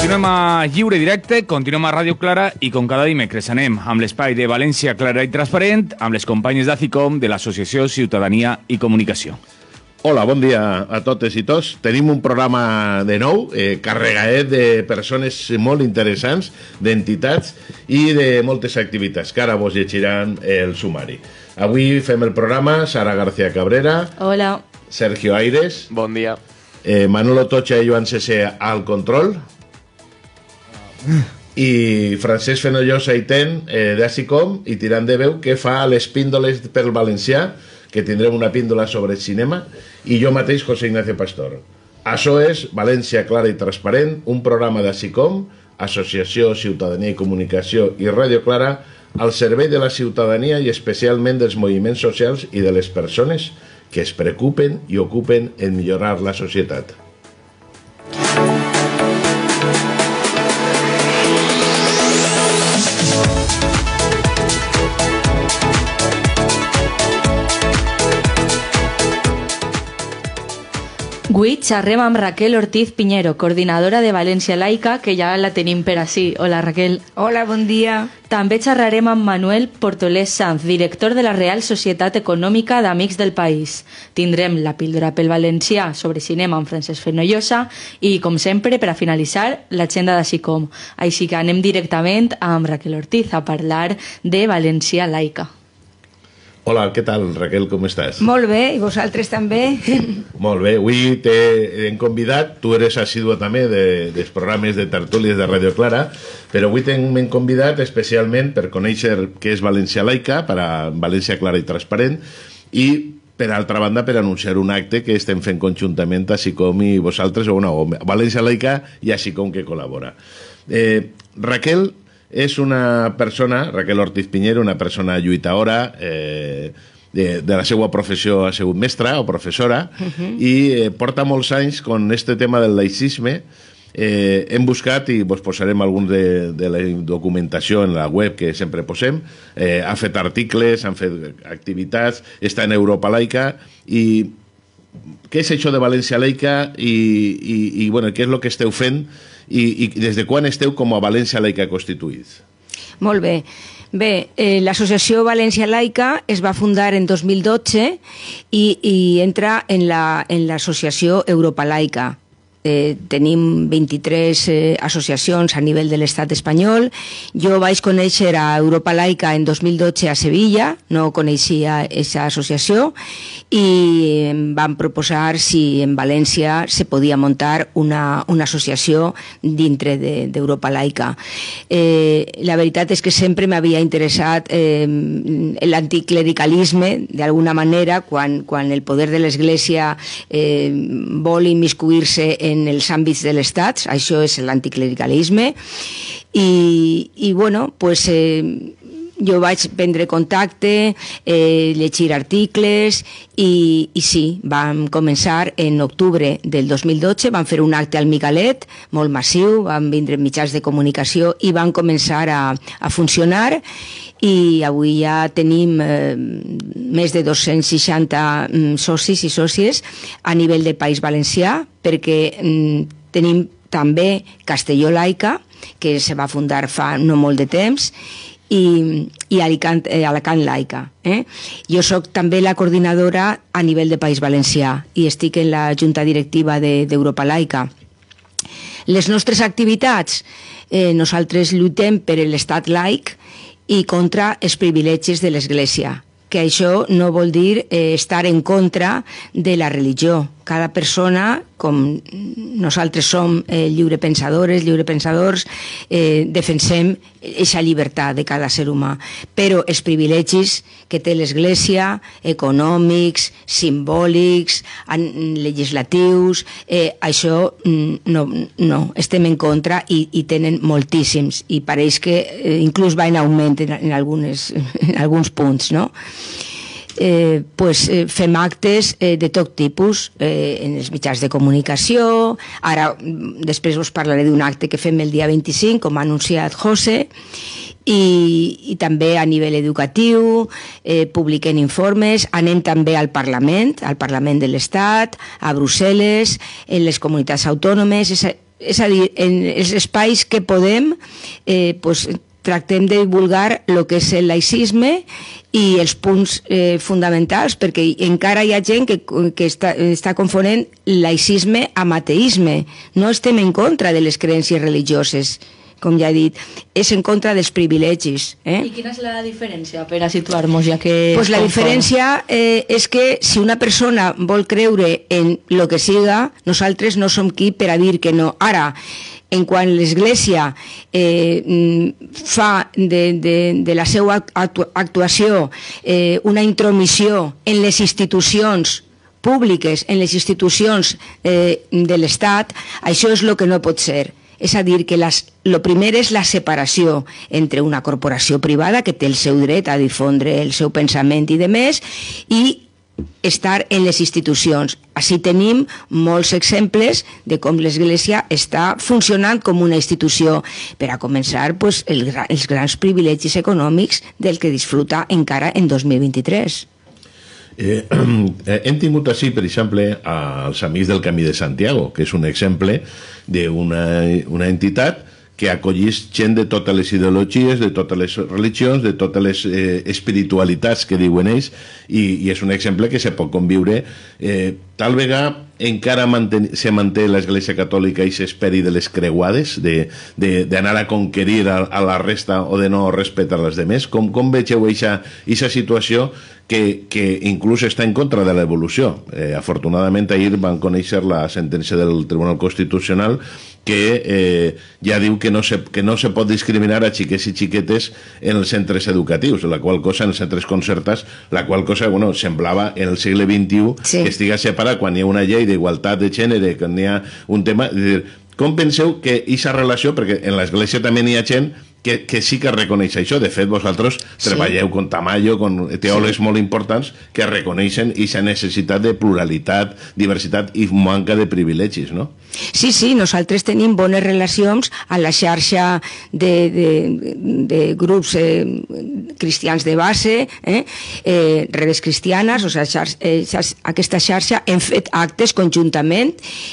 Continuem a Lliure Directe, continuem a Ràdio Clara i com cada dimecres anem amb l'espai de València Clara i Transparent amb les companyes d'ACICOM de l'Associació Ciutadania i Comunicació. Hola, bon dia a totes i tots. Tenim un programa de nou, carregadet de persones molt interessants, d'entitats i de moltes activitats, que ara vos llegiran el sumari. Avui fem el programa Sara García Cabrera. Hola. Sergio Aires. Bon dia. Manolo Tocha i Joan Cesé al control. I Francesc Fenollosa i Ten d'ACICOM i tirant de veu que fa les píndoles pel valencià, que tindrem una píndola sobre el cinema, i jo mateix, José Ignacio Pastor. Això és València Clara i Transparent, un programa d'ACICOM, Associació Ciutadania i Comunicació i Ràdio Clara, al servei de la ciutadania i especialment dels moviments socials i de les persones que es preocupen i ocupen en millorar la societat. Avui xerrem amb Raquel Ortiz Piñero, coordinadora de València Laica, que ja la tenim per ací. Hola, Raquel. Hola, bon dia. També xerrarem amb Manuel Portolés Sanz, director de la Real Societat Econòmica d'Amics del País. Tindrem la píldora pel valencià sobre cinema amb Francesc Fenollosa i, com sempre, per a finalitzar, l'agenda d'ACICOM. Així que anem directament amb Raquel Ortiz a parlar de València Laica. Hola, què tal, Raquel, com estàs? Molt bé, i vosaltres també? Molt bé, avui t'hem convidat, tu eres assídua també dels programes de tertúlies de Ràdio Clara, però avui t'hem convidat especialment per conèixer què és València Laica, per a València Clara i Transparent, i per altra banda per anunciar un acte que estem fent conjuntament a ACICOM i vosaltres, o València Laica i ACICOM que col·labora. Raquel és una persona, Raquel Ortiz Piñero, una persona lluitadora, de la seva professió ha sigut mestra o professora, i porta molts anys con este tema del laïcisme. Hem buscat, i vos posarem alguns de la documentació en la web que sempre posem, ha fet articles, han fet activitats, està en Europa Laica, i què és això de València Laica i bueno, què és el que esteu fent i des de quan esteu com a València Laica constituïts? Molt bé. Bé, l'associació València Laica es va fundar en 2012 i entra en l'associació Europa Laica. Tenim 23 associacions a nivell de l'estat espanyol. Jo vaig conèixer a Europa Laica en 2012 a Sevilla, no coneixia aquesta associació, i em van proposar si en València se podia muntar una associació dintre d'Europa Laica. La veritat és que sempre m'havia interessat l'anticlericalisme, d'alguna manera, quan el poder de l'Església vol immiscuir-se en els àmbits de l'Estat, això és l'anticlericalisme, i bueno, pues jo vaig prendre contacte, llegir articles, i sí, vam començar en octubre del 2012, vam fer un acte al Micalet, molt massiu, van vindre mitjans de comunicació i van començar a funcionar, i avui ja tenim més de 260 socis i sòcies a nivell del País Valencià, perquè tenim també Castelló Laica, que se va fundar fa no molt de temps, i Alacant Laica. Jo soc també la coordinadora a nivell de País Valencià i estic en la junta directiva d'Europa Laica. Les nostres activitats, nosaltres lluitem per l'estat laic i contra els privilegis de l'Església, que això no vol dir estar en contra de la religió. Cada persona, com nosaltres som lliurepensadors, defensem aquesta llibertat de cada ser humà. Però els privilegis que té l'Església, econòmics, simbòlics, legislatius, això no, estem en contra i tenen moltíssims. I pareix que inclús va en augment en alguns punts, no? Fem actes de tot tipus en els mitjans de comunicació. Ara, després us parlaré d'un acte que fem el dia 25, com ha anunciat José, i també a nivell educatiu, publiquem informes, anem també al Parlament de l'Estat, a Brussel·les, en les comunitats autònomes. és a dir, en els espais que podem, pues, tractem de divulgar el que és el laïcisme i els punts fonamentals, perquè encara hi ha gent que està confonent laïcisme amb ateisme. No estem en contra de les creences religioses, com ja he dit, és en contra dels privilegis. I quina és la diferència, per a situar-nos, ja que... Pues la diferència és que si una persona vol creure en el que siga, nosaltres no som qui per a dir que no. Ara, en quan l'Església fa de la seva actuació una intromissió en les institucions públiques, en les institucions de l'Estat, això és el que no pot ser. És a dir, que el primer és la separació entre una corporació privada que té el seu dret a difondre el seu pensament i demés, i estar en les institucions. Així tenim molts exemples de com l'Església està funcionant com una institució. Per a començar, pues, els grans privilegis econòmics del que disfruta encara en 2023. Hem tingut així, per exemple, els Amics del Camí de Santiago, que és un exemple d'una entitat que acollís gent de totes les ideologies, de totes les religions, de totes les espiritualitats que diuen ells, i és un exemple que se pot conviure. Tal vegada encara se manté l'Església Catòlica i s'esperi de les creuades, d'anar a conquerir a la resta o de no respetar les demés. Com vegeu aquesta situació que inclús està en contra de l'evolució? Afortunadament, ahir van conèixer la sentència del Tribunal Constitucional que ja diu que no se pot discriminar a xiquets i xiquetes en els centres educatius, la qual cosa, en els centres concertats, la qual cosa, bueno, semblava en el segle XXI sí, que estiga separat quan hi ha una llei d'igualtat de gènere, quan hi ha un tema... Com penseu que aquesta relació, perquè en l'Església també hi ha gent que sí que reconeix això? De fet, vosaltres treballeu con Tamayo, con teòlegs molt importants que reconeixen aquesta necessitat de pluralitat, diversitat i manca de privilegis, no? Sí, nosaltres tenim bones relacions a la xarxa de grups cristians de base, redes cristianes, o sigui, aquesta xarxa hem fet actes conjuntament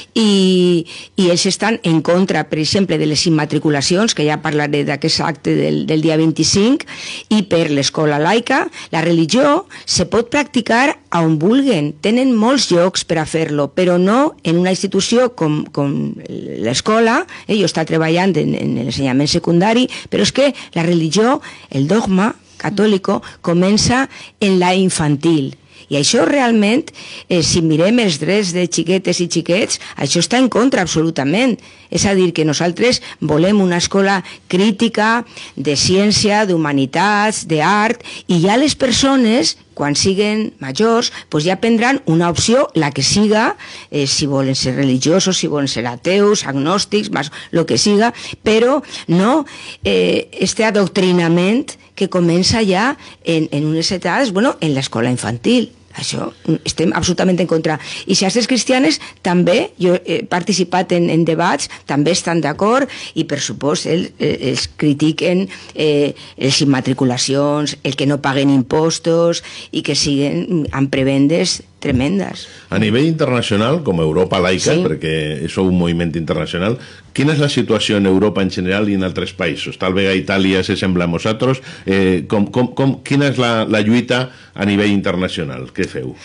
i ells estan en contra, per exemple, de les immatriculacions, que ja parlaré d'aquest acte del dia 25, i per l'escola laica. La religió se pot practicar on vulguen, tenen molts llocs per a fer-lo, però no en una institució com l'escola. Jo està treballant en l'ensenyament secundari, però és que la religió, el dogma catòlico, comença en la infantil. I això realment, si mirem els drets de xiquetes i xiquets, això està en contra absolutament. És a dir, que nosaltres volem una escola crítica, de ciència, d'humanitats, d'art, i ja les persones, quan siguin majors, doncs ja prendran una opció, la que siga, si volen ser religiosos, si volen ser ateus, agnòstics, el que siga, però no este adoctrinament que comença ja en unes etades, en l'escola infantil. Això estem absolutament en contra. I xarxes cristianes també, jo he participat en debats, també estan d'acord i per supost els critiquen les immatriculacions, el que no paguen impostos i que siguen amb prebendes tremendes. A nivell internacional, com Europa laica, sí, perquè sou un moviment internacional, quina és la situació en Europa en general i en altres països? Tal vegada Itàlia se sembla a nosaltres. Quina és la lluita a nivell internacional? Què feu?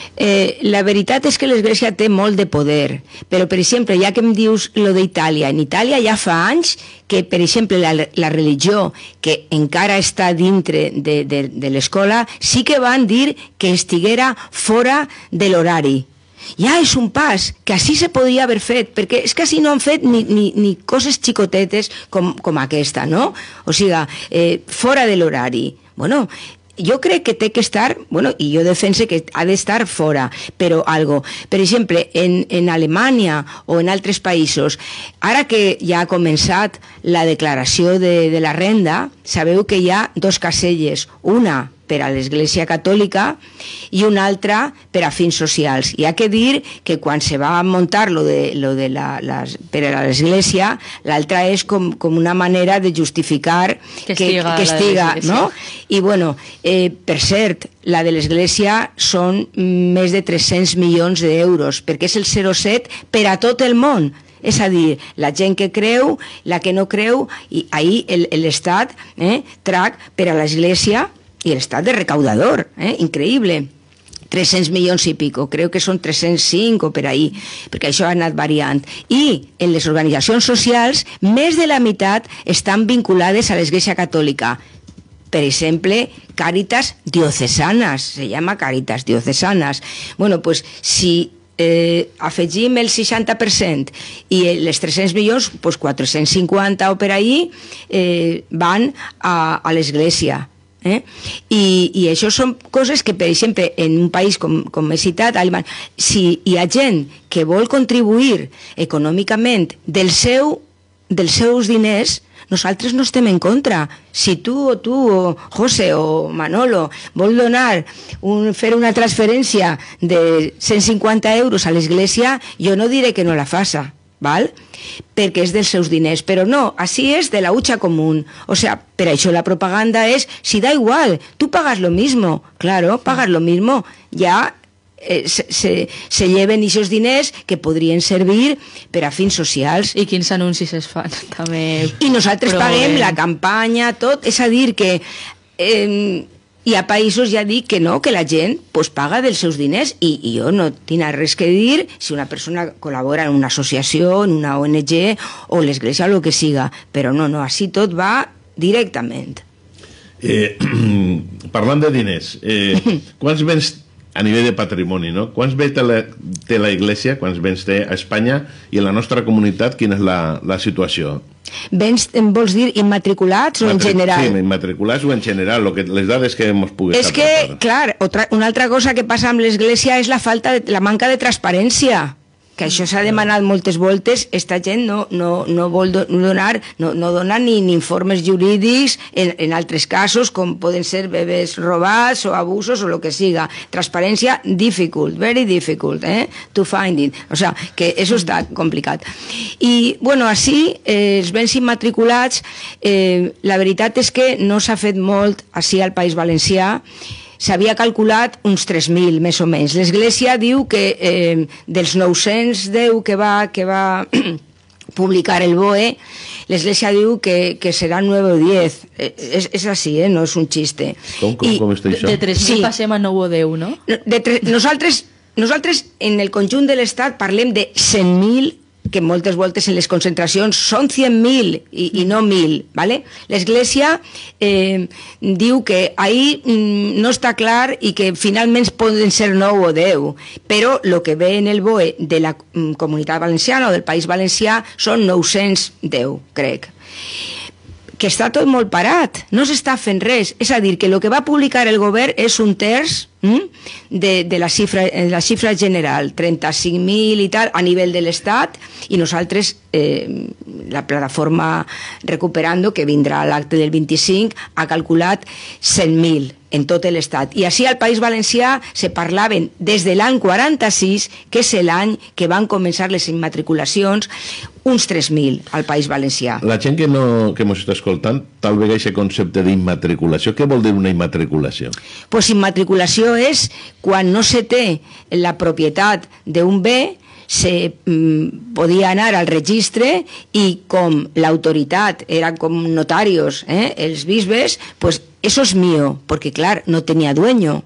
La veritat és que l'Església té molt de poder, però, per exemple, ja que em dius lo d'Itàlia, en Itàlia ja fa anys que, per exemple, la religió, que encara està dintre de l'escola, sí que van dir que estiguera fora de l'horari. Ja és un pas que així se podria haver fet, perquè és que així no han fet ni coses xicotetes com aquesta, no? O sigui, fora de l'horari. Bueno, jo crec que té que estar, i jo defense que ha d'estar fora, però algo. Per exemple, en Alemanya o en altres països, ara que ja ha començat la declaració de la renda, sabeu que hi ha dos caselles, una per a l'Església Catòlica i una altra per a fins socials. Hi ha que dir que quan se va muntar per a l'Església, l'altra és com una manera de justificar que estiga, no? I, per cert, la de l'Església són més de 300 milions d'euros, perquè és el 0,7 per a tot el món. És a dir, la gent que creu, la que no creu, i ahí l'Estat trac per a l'Església, i l'Estat de recaudador, increïble. 300 milions i pico, crec que són 305 o per ahí, perquè això ha anat variant. I en les organitzacions socials, més de la meitat estan vinculades a l'Església Catòlica. Per exemple, Càritas Diocesanas, se llama Càritas Diocesanas. Bueno, pues si afegim el 60% i les 300 milions, pues 450 o per ahí van a l'Església. I això són coses que, per exemple, en un país com he citat, si hi ha gent que vol contribuir econòmicament dels seus diners, nosaltres no estem en contra. Si tu o José o Manolo vol fer una transferència de 150 euros a l'Església, jo no diré que no la faça, ¿val? Perquè és dels seus diners, però no, així és de la hucha común. O sea, per això la propaganda és, si da igual, tú pagas lo mismo, claro, pagas lo mismo, ja se lleven aquests diners que podrien servir per a fins socials. I quins anuncis es fan també? I nosaltres paguem la campanya, tot, és a dir que hi ha països, ja dic, que no, que la gent pues, paga dels seus diners i jo no tinc res que dir si una persona col·labora en una associació, en una ONG o l'Església o el que siga, però no, així tot va directament. Parlant de diners, quants béns a nivell de patrimoni, no? Quants béns té la Iglesia, quants béns té a Espanya i en la nostra comunitat, quina és la situació? Béns, vols dir, immatriculats o en general? Sí, immatriculats o en general, les dades que hemos pogut estar portant. És que, clar, una altra cosa que passa amb l'Església és la manca de transparència, que això s'ha demanat moltes voltes. Esta gent no vol donar, no dona ni informes jurídics en altres casos, com poden ser bebès robats o abusos o el que siga. Transparència, difficult, very difficult, to find it. O sea, que això està complicat. I, bueno, així, els béns immatriculats, la veritat és que no s'ha fet molt així al País Valencià. S'havia calculat uns 3.000, més o menys. L'Església diu que dels 910 que va publicar el BOE, l'Església diu que seran 9 o 10. És així, no és un xiste. Com està això? De 3.000 passem a 9 o 10, no? Nosaltres, en el conjunt de l'Estat, parlem de 100.000, que moltes voltes en les concentracions són 100.000 i no 1.000, ¿vale? L'Església diu que ahí no està clar i que finalment poden ser 9 o 10, però el que ve en el BOE de la Comunitat Valenciana o del País Valencià són 910, crec. Que està tot molt parat, no s'està fent res. És a dir, que el que va publicar el govern és un terç de la xifra general, 35.000 i tal, a nivell de l'Estat, i nosaltres, la plataforma Recuperando, que vindrà a l'acte del 25, ha calculat 100.000 en tot l'Estat. I així al País Valencià se parlaven des de l'any 46, que és l'any que van començar les immatriculacions, uns 3.000 al País Valencià. La gent que ens està escoltant, tal vegada aquest concepte d'immatriculació, què vol dir una immatriculació? Pues immatriculació és quan no se té la propietat d'un bé, se podia anar al registre i com l'autoritat era com notarios, els bisbes, pues eso es mío, porque claro, no tenía dueño,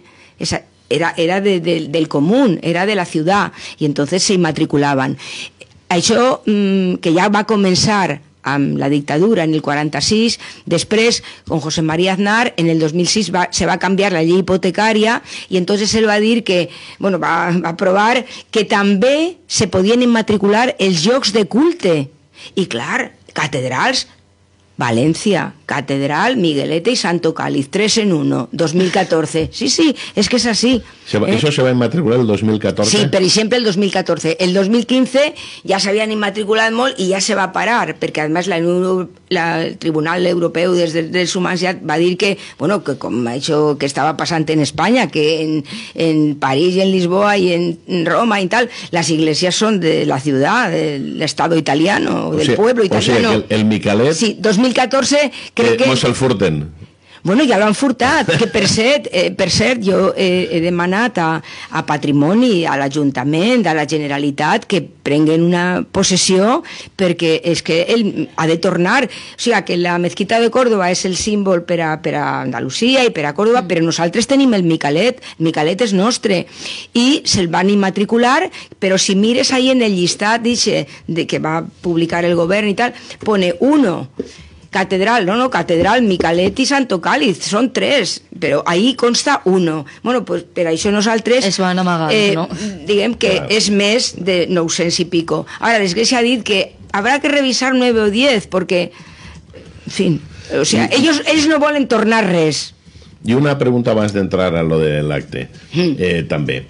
era del común, era de la ciudad, y entonces se inmatriculaban. Això que ja va començar amb la dictadura en el 46, després, con José María Aznar, en el 2006 se va canviar la llei hipotecària i entonces él va dir que, bueno, va aprovar que també se podien immatricular els llocs de culte. I clar, catedrals, Valencia, Catedral, Miguelete y Santo Cáliz, 3 en 1, 2014. Sí, es que es así. ¿Eso se va a inmatricular el 2014? Sí, per exemple el 2014. El 2015 ja s'havien immatriculat molt i ja se va parar, perquè a més el Tribunal Europeu dels Drets Humans ja va dir que, bueno, que com això que estava passant en Espanya, que en París i en Lisboa i en Roma i tal, les iglesias son de la ciudad, del Estado italiano, del pueblo italiano. O sea, que el Micalet... Sí, 2014 crec que... Mos el furten. Bueno, ja l'han furtat, que per cert jo he demanat a Patrimoni, a l'Ajuntament, a la Generalitat, que prenguen una possessió, perquè és que ell ha de tornar. O sigui, que la mezquita de Córdoba és el símbol per a Andalusia i per a Córdoba, però nosaltres tenim el Micalet és nostre, i se'l van immatricular, però si mires ahí en el llistat que va publicar el govern i tal, pone 1, Catedral, Catedral, Micalet i Santo Cáliz, són 3, però ahí consta 1. Bueno, pues per això nosaltres... Es van amagar, no? Diguem que és més de 900 i pico. Ara, l'Església ha dit que habrá que revisar 9 o 10, porque, en fin, o sea, ells no volen tornar res. I una pregunta abans d'entrar a lo de l'acte, també.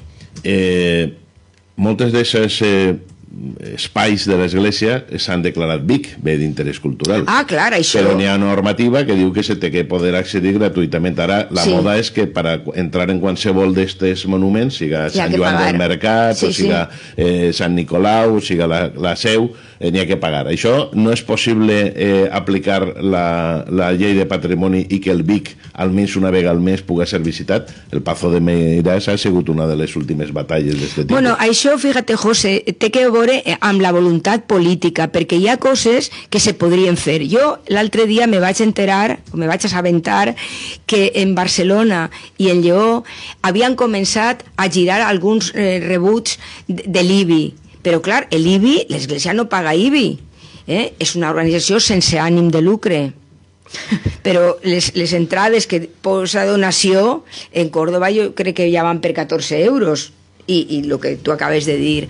Moltes d'aquestes espais de l'Església s'han declarat BIC, bé d'interès cultural. Ah, clar, això... Però n'hi ha normativa que diu que se té que poder accedir gratuïtament. Ara, la moda és que per entrar en qualsevol d'aquests monuments, siga Sant Joan del Mercat, o siga Sant Nicolau, o siga la Seu, n'hi ha que pagar. Això no és possible aplicar la llei de patrimoni i que el BIC almenys una vegada al mes pugui ser visitat. El Pazo de Meirás ha sigut una de les últimes batalles d'aquest tipus. Bueno, això, fíjate, José, té que veure amb la voluntat política, perquè hi ha coses que se podrien fer. Jo l'altre dia me vaig assabentar que en Barcelona i en Lleó havien començat a girar alguns rebuts de l'IBI. Però, clar, l'IBI, l'Església no paga IBI. És una organització sense ànim de lucre. Però les entrades que posa donació, en Córdoba jo crec que ja van per 14 euros. I el que tu acabes de dir.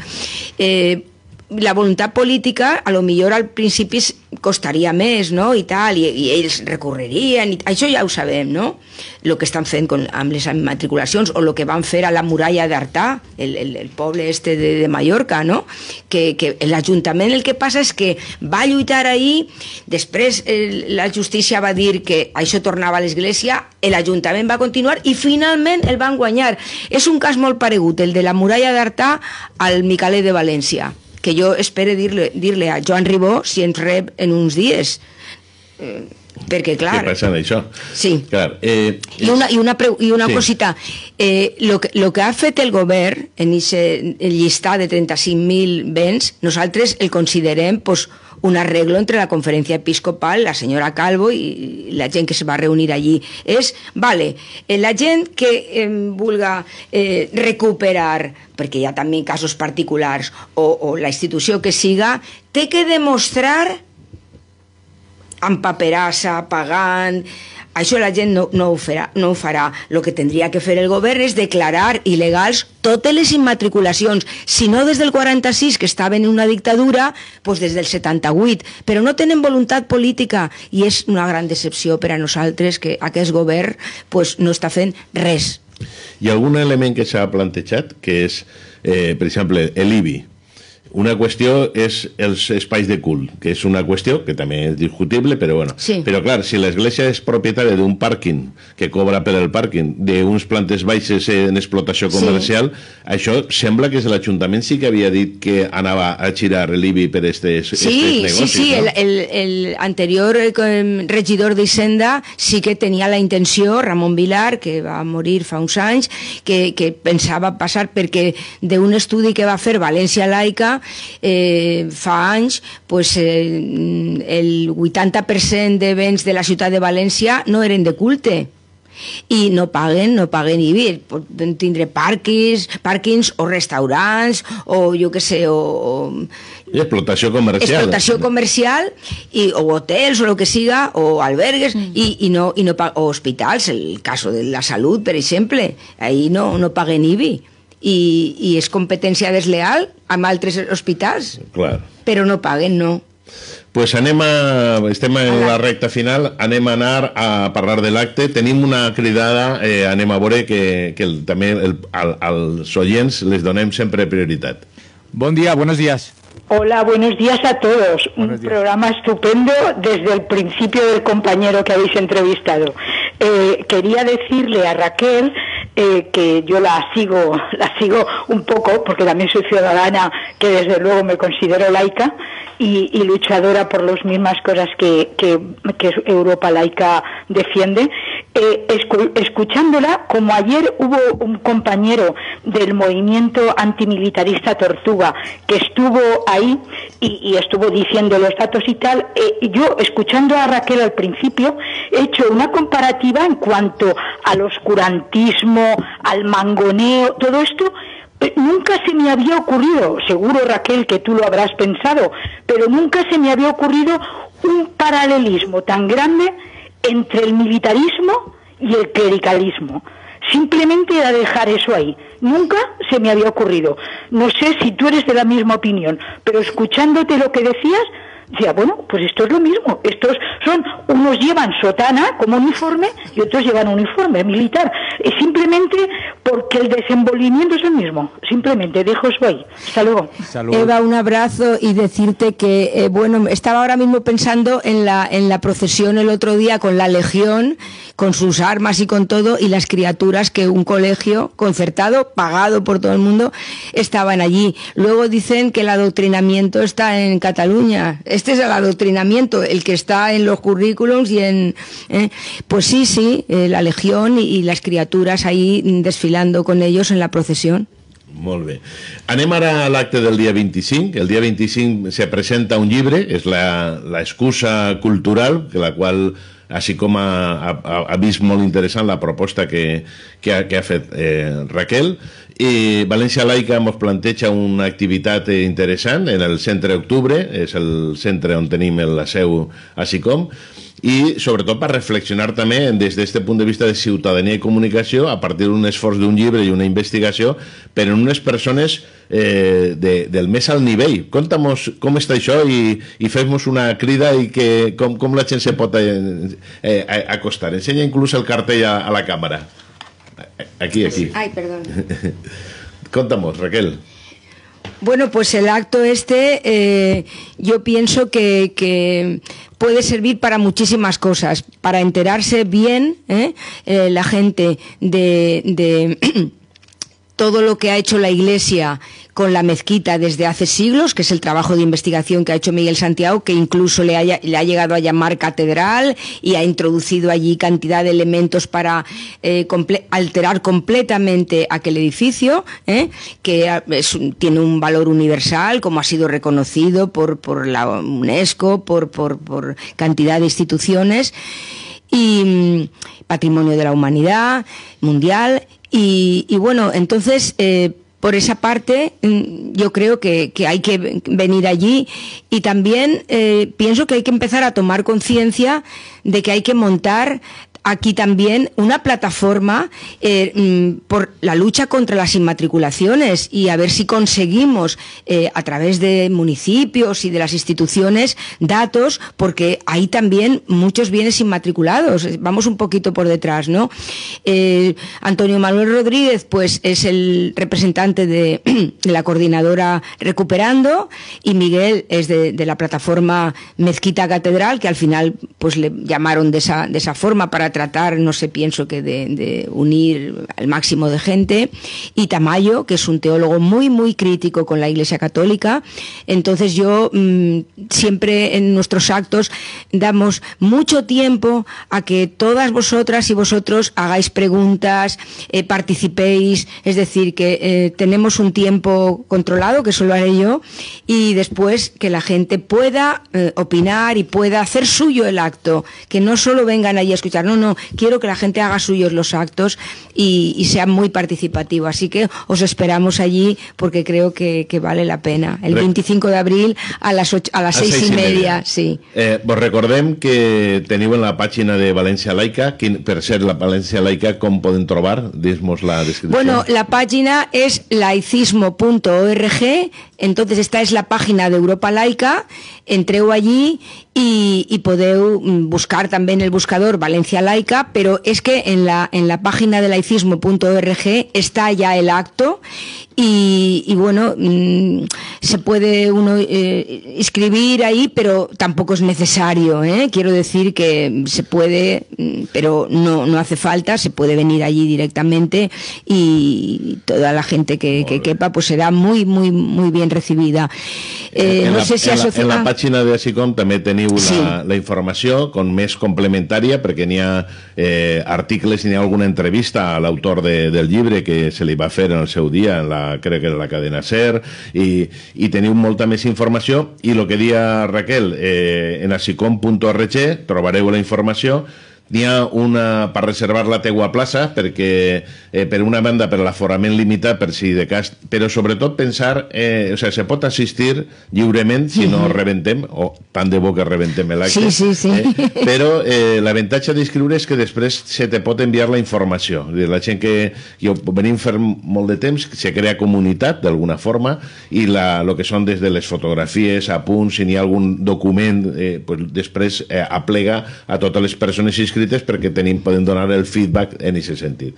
La voluntat política, a lo millor al principi costaria més, no?, i tal, i ells recorrerien, això ja ho sabem, no?, el que estan fent amb les immatriculacions, o el que van fer a la muralla d'Artà, el poble este de Mallorca, no?, que l'Ajuntament el que passa és que va lluitar ahí, després la justícia va dir que això tornava a l'Església, l'Ajuntament va continuar i finalment el van guanyar. És un cas molt paregut, el de la muralla d'Artà al Micalet de València, que jo espero dir-li a Joan Ribó si ens rep en uns dies, perquè clar... Què passa en això? Sí. Clar, I una cosita, el que ha fet el govern en aquest llistat de 35.000 béns, nosaltres el considerem un arreglo entre la conferència episcopal, la senyora Calvo i la gent que se va reunir allí. És, la gent que vulga recuperar, perquè hi ha també casos particulars, o la institució que siga, té que demostrar amb paperassa, pagant... Això la gent no ho farà. El que tindria que fer el govern és declarar il·legals totes les immatriculacions, si no des del 46, que estaven en una dictadura, doncs des del 78. Però no tenen voluntat política i és una gran decepció per a nosaltres que aquest govern no està fent res. Hi ha algun element que s'ha plantejat, que és, per exemple, l'IBI. Una qüestió és els espais de cult, que és una qüestió que també és discutible, però bueno. Sí. Però clar, si l'Església és propietària d'un pàrquing, que cobra per el pàrquing, d'uns plantes baixes en explotació comercial, això sembla que l'Ajuntament sí que havia dit que anava a girar l'IBI per aquests negocis. Sí, no? L'anterior regidor d'Hisenda sí que tenia la intenció, Ramon Vilar, que va morir fa uns anys, que pensava passar, perquè d'un estudi que va fer València Laica, fa anys, el 80% de béns de la ciutat de València no eren de culte i no paguen IBI. Poden tindre pàrquings o restaurants o jo què sé, i explotació comercial o hotels o el que siga, o albergues, o hospitals, el cas de la salut, per exemple, ahí no paguen IBI. I és competència desleal amb altres hospitals. Clar. Però no paguen, no. Pues estem en la recta final, anem a anar a parlar de l'acte. Tenim una cridada, anem a veure que també als oients les donem sempre prioritat. Bon dia, buenos días. Hola, buenos días a todos. Un programa estupendo desde el principio del compañero que habéis entrevistado. Quería decirle a Raquel que yo la sigo un poco, porque también soy ciudadana, que desde luego me considero laica y luchadora por las mismas cosas que Europa laica defiende. escuchándola, como ayer hubo un compañero del movimiento antimilitarista Tortuga que estuvo ahí y estuvo diciendo los datos y tal, yo escuchando a Raquel al principio he hecho una comparativa en cuanto al oscurantismo, al mangoneo, todo esto. Nunca se me había ocurrido, seguro Raquel que tú lo habrás pensado, pero nunca se me había ocurrido un paralelismo tan grande entre el militarismo y el clericalismo. Simplemente era dejar eso ahí. Nunca se me había ocurrido. No sé si tú eres de la misma opinión, pero escuchándote lo que decías, decía, bueno, pues esto es lo mismo. Estos son, unos llevan sotana como uniforme y otros llevan uniforme militar. Simplemente porque el desenvolvimiento es el mismo. Simplemente dejo eso ahí. Hasta luego. Eva, un abrazo y decirte que, bueno, estaba ahora mismo pensando en la procesión el otro día con la Legión, con sus armas y con todo, y las criaturas que un colegio concertado, pagado por todo el mundo, estaban allí. Luego dicen que el adoctrinamiento está en Cataluña. Este es el adoctrinamiento, el que está en los currículums y en... Pues sí, la Legión y las criaturas ahí desfilando con ellos en la procesión. Molt bé. Anem ara a l'acte del dia 25. El dia 25 se presenta un llibre, és la excusa cultural, que la qual, així com ha vist molt interessant la proposta que ha fet Raquel, i València Laica ens planteja una activitat interessant en el centre Octubre, és el centre on tenim la seu així com, i sobretot per reflexionar també des d'aquest punt de vista de ciutadania i comunicació a partir d'un esforç d'un llibre i una investigació, però en unes persones del més alt nivell. Conta'm com està això i fem-nos una crida i com la gent se pot acostar. Ensenya inclús el cartell a la càmera. Aquí. Ay, perdón. Conta'm, Raquel. Bueno, pues el acto yo pienso que puede servir para muchísimas cosas, para enterarse bien la gente de todo lo que ha hecho la Iglesia con la mezquita desde hace siglos, que es el trabajo de investigación que ha hecho Miguel Santiago, que incluso le ha llegado a llamar catedral y ha introducido allí cantidad de elementos para alterar completamente aquel edificio, que tiene un valor universal, como ha sido reconocido por la UNESCO, por cantidad de instituciones, y patrimonio de la humanidad mundial. Y bueno, entonces por esa parte yo creo que hay que venir allí, y también pienso que hay que empezar a tomar conciencia de que hay que montar aquí también una plataforma por la lucha contra las inmatriculaciones, y a ver si conseguimos a través de municipios y de las instituciones datos, porque hay también muchos bienes inmatriculados. Vamos un poquito por detrás, ¿no? Antonio Manuel Rodríguez pues es el representante de la coordinadora Recuperando, y Miguel es de la plataforma Mezquita Catedral, que al final pues le llamaron de esa forma para tratar, no sé, pienso que de unir al máximo de gente, y Tamayo, que es un teólogo muy, muy crítico con la Iglesia Católica. Entonces yo siempre en nuestros actos damos mucho tiempo a que todas vosotras y vosotros hagáis preguntas, participéis, es decir, que tenemos un tiempo controlado, que eso lo haré yo, y después que la gente pueda opinar y pueda hacer suyo el acto, que no solo vengan allí a escuchar, no, quiero que la gente haga suyos los actos y sea muy participativo. Así que os esperamos allí, porque creo que vale la pena. El 25 de abril a las 6:30, sí. Vos recordem que teniu en la pàgina de València Laica, per ser la València Laica, com poden trobar? Dis-nos la descripción. Bueno, la página es laicismo.org, entonces esta es la página de Europa Laica, entreu allí y podeu buscar también el buscador Valencia Laica, pero es que en la página de laicismo.org está ya el acto, y bueno, se puede uno inscribir ahí, pero tampoco es necesario, quiero decir que se puede, pero no hace falta, se puede venir allí directamente y toda la gente que quepa pues será muy bien recibida. En la pàgina de Assicom també teniu la informació con més complementària, perquè n'hi ha articles, n'hi ha alguna entrevista a l'autor del llibre que se li va fer en el seu dia, crec que en la cadena SER, i teniu molta més informació, i el que dia Raquel, en assicom.org trobareu la informació. N'hi ha una per reservar la teua plaça, perquè per una banda per l'aforament limitat, per si de cas, però sobretot pensar, se pot assistir lliurement si no rebentem, o tant de bo que rebentem l'acte, però l'avantatge d'inscriure és que després se te pot enviar la informació. La gent que venim fer molt de temps, se crea comunitat d'alguna forma, i el que són des de les fotografies, apunts, si n'hi ha algun document, després aplega a totes les persones inscrites perquè podem donar el feedback en aquest sentit.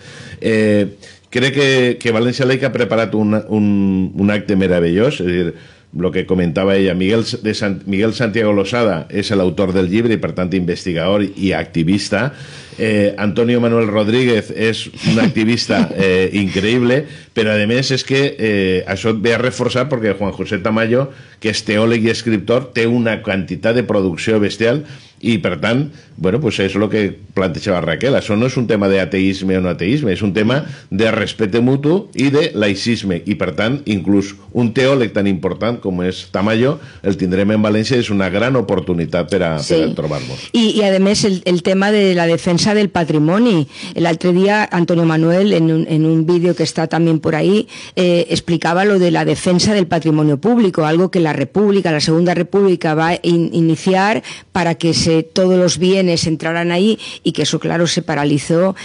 Crec que València Laica ha preparat un acte meravellós, és a dir, el que comentava ella, Miguel Santiago Losada és l'autor del llibre i per tant investigador i activista. Antonio Manuel Rodríguez és un activista increïble, però a més és que això et ve a reforçar perquè Juan José Tamayo, que és teòleg i escriptor, té una quantitat de producció bestial i per tant, bueno, pues és el que plantejava Raquel, això no és un tema d'ateisme o no ateisme, és un tema de respecte mutu i de laïcisme, i per tant, inclús un teòleg tan important com és Tamayo, el tindrem en València, és una gran oportunitat per a trobar-nos. I a més el tema de la defensa del patrimoni. L'altre dia Antonio Manuel, en un vídeo que está también por ahí, explicaba lo de la defensa del patrimonio público, algo que la República, la Segunda República va a iniciar para que todos los bienes entraran ahí, y que eso, claro, se paralizó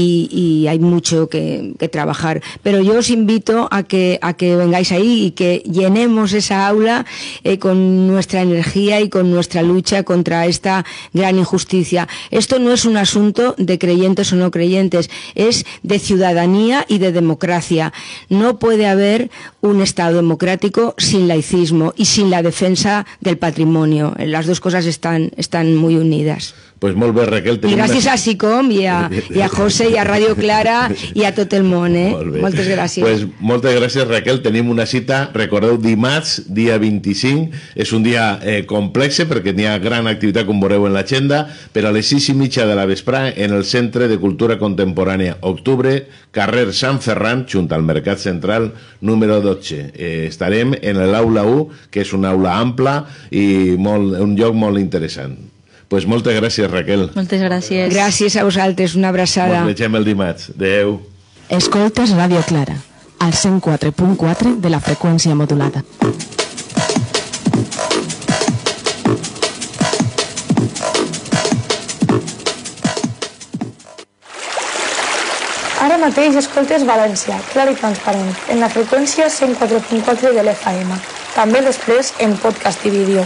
y hay mucho que trabajar. Pero yo os invito a que vengáis ahí y que llenemos esa aula con nuestra energía y con nuestra lucha contra esta gran injusticia. Esto no es un asunto de creyentes o no creyentes, es de ciudadanía y de democracia. No puede haber un Estado democrático sin laicismo y sin la defensa del patrimonio. Las dos cosas están muy unidas. Pues molt bé, Raquel. I gràcies a Assicom i a José i a Radio Clara i a tot el món. Moltes gràcies. Pues moltes gràcies, Raquel. Tenim una cita, recordeu, dimarts, dia 25. És un dia complex perquè n'hi ha gran activitat, com veureu en l'agenda, però a les 6:30 de la vesprà en el Centre de Cultura Contemporània Octubre, carrer Sant Ferran, junt al Mercat Central, número 12. Estarem en l'Aula 1, que és una aula ampla i un lloc molt interessant. Pues moltes gràcies, Raquel. Moltes gràcies. Gràcies a vosaltres, una abraçada. Ens vegem el dimarts. Adéu. Escoltes Ràdio Clara, al 104.4 de la freqüència modulada. Ara mateix escoltes València, clar i transparent, en la freqüència 104.4 de l'FM. També després en podcast i vídeo.